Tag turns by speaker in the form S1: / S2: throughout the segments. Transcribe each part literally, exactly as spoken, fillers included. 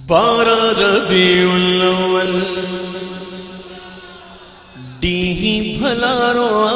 S1: बारह रबीउल अव्वल डीही भला रोआ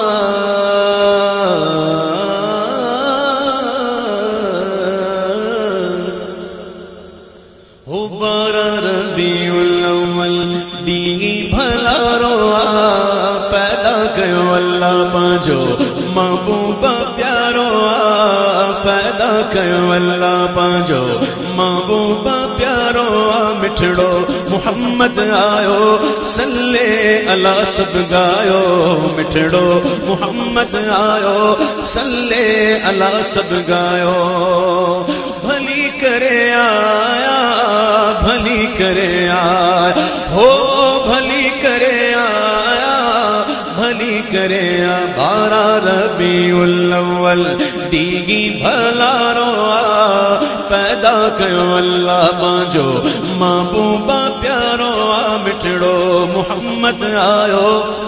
S1: हो बारह रबीउल अव्वल डीही भला रोआ पैदा कयो अल्लाह पांजो महबूबा प्यारो पैदा कयो अल्लाह पांजो महबूबा प्यारो मिठड़ो मुहम्मद आयो सल्ले अला सब गायो मिठड़ो मुहम्मद आयो सल्ले अला सब गायो भली करे आया भली करे आया हो भली करे आया भली करे आ बारह रबीउल अव्वल डीगी भला रोआ पैदा कयो अल्लाह पांजो महबूबा प्यारो मिठड़ो मुहम्मद आयो।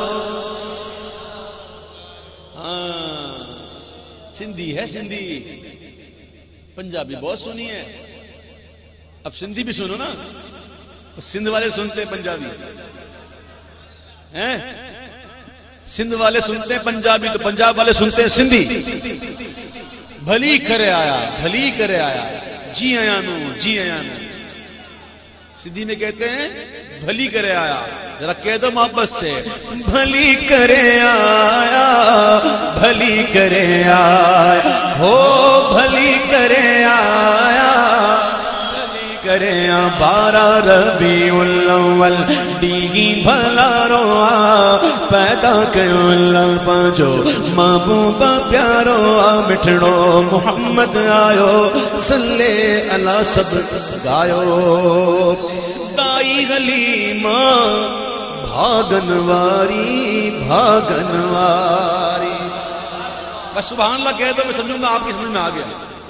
S1: हाँ सिंधी है सिंधी पंजाबी बहुत सुनी है अब सिंधी भी सुनो ना सिंध वाले सुनते हैं पंजाबी हैं सिंध वाले सुनते हैं पंजाबी तो पंजाब वाले सुनते हैं सिंधी। भली करे आया भली करे आया जी आया नो जी आया नो सिंधी में कहते हैं भली करे आया जरा कह दो मोहब्बत से भली करे आया भली करे आया हो भली करे आया करे आ बारह रबीउल अव्वल डीगी भला रोआ पैदा कयो अल्लाह पांजो महबूबा प्यारो मिठड़ो मुहम्मद आयो सल्ले अला सब गायो। दाई गलीमा भागन वारी भागन वारी बस सुभान अल्लाह कह दो मैं समझूंगा आपकी समझ में आ गया।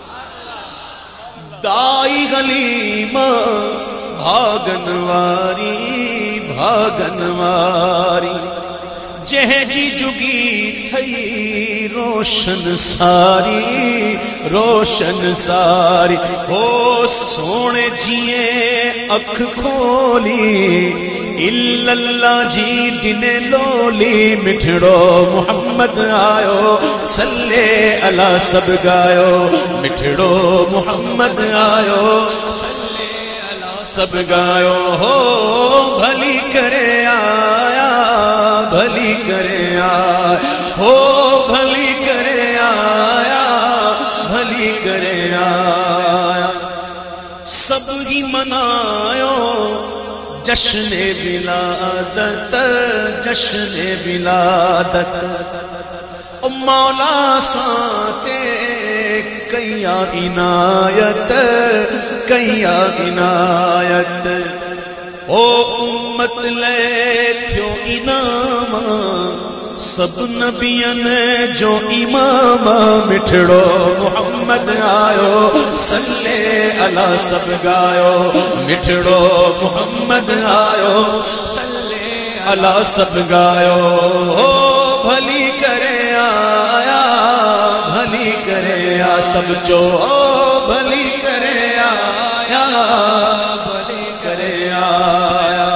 S1: दाई गलीमा भागन वारी भागन वारी जह जी जुगी थई रोशन सारी रोशन सारी हो सोने जिए अख खोली इल्लल्ला जी दिने लोली मिठड़ो मुहम्मद आयो सल्ले अला सब गायो मिठड़ो मुहम्मद आयो सल्ले अला सब गायो हो भली करे आया भली करे आया हो भली करे आया भली करे आया सब ही मनायो जश्न विलादत जश्न विलादत ओ मौला साते कैया इनायत कैया इनायत ओ उम्मत ले थियो इनामा सब नबियन जो इमामा मिठड़ो मुहम्मद आयो सल्ले अला सब गायो मिठड़ो मुहम्मद आयो सल्ले अला सब गायो हो भली करे आया भली करे आ सब जो भली करे आया भली करे आया।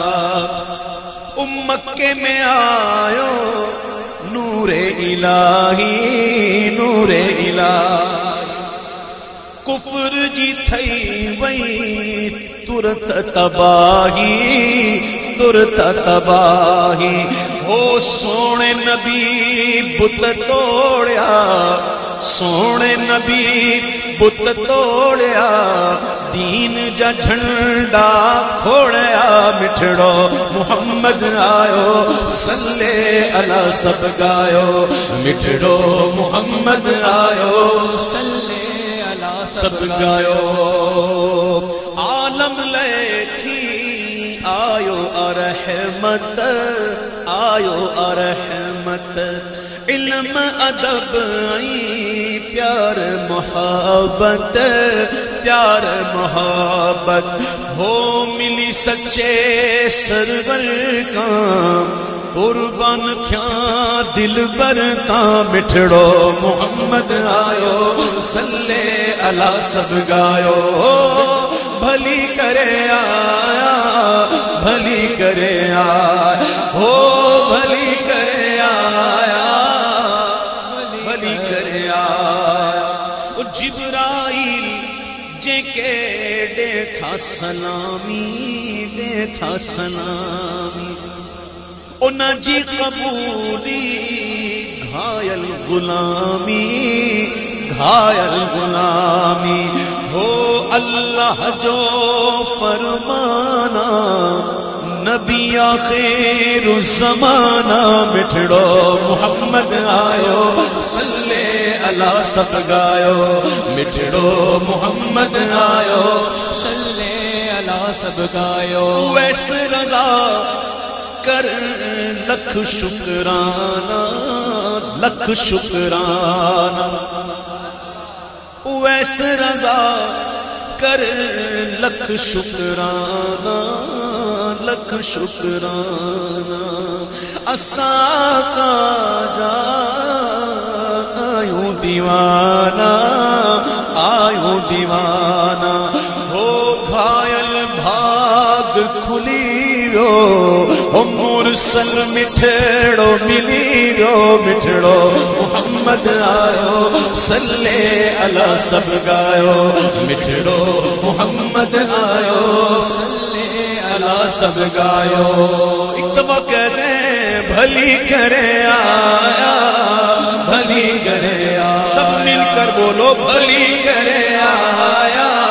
S1: मक्के में आयो नूरे इलाही नूरे इलाही कुफर जी थई वई तुरत तबाही तुरत तबाही हो सोने नबी बुत तोड़या सोने नबी बुत तोड़या दीन जा झंडा खोड़या मिठड़ो मुहम्मद आयो सल्ले अला सब गायो मिठड़ो मुहम्मद आयो सल्ले अला सब गायो। आलम ले थी आयो अरहमत आयो अरहमत इल्म अदब आई प्यार मोहब्बत प्यार मोहब्बत हो मिली सच्चे सरवर का कुर्बान क्या दिल बरता मिठड़ो मुहम्मद आयो सल्ले अला सब गायो भली करे आया, भली करे आया, हो भली करे आया, भली करे आया। ओ जिब्राइल जेके दे था सलामी, दे था सलामी, उना जी कबूली घायल गुलामी, घायल गुलामी। हो अल्लाह जो फरमाना, नबी आखिर ज़माना, मिठड़ो मोहम्मद आयो, सल्ले अला सब गायो, मिठड़ो मोहम्मद आयो,
S2: सल्ले अला सब गायो।
S1: वैस रज़ा कर लख शुक्राना, लख शुक्राना, वैस रज़ा कर लख शुक्राना, लख शुक्राना। असा का जा आयूं दीवाना, आयूं दीवाना। हो घायल भाग खुली रो, ओ मुरसल मिठड़ो मिली रो, मिठड़ो मोहम्मद आयो, सल्ले अला सब गायो, मिठड़ो मोहम्मद आयो,
S2: सल्ले
S1: अला सब गायो। एक दफा कहते भली करे आया, भली करे आया, सब मिलकर बोलो भली करे आया,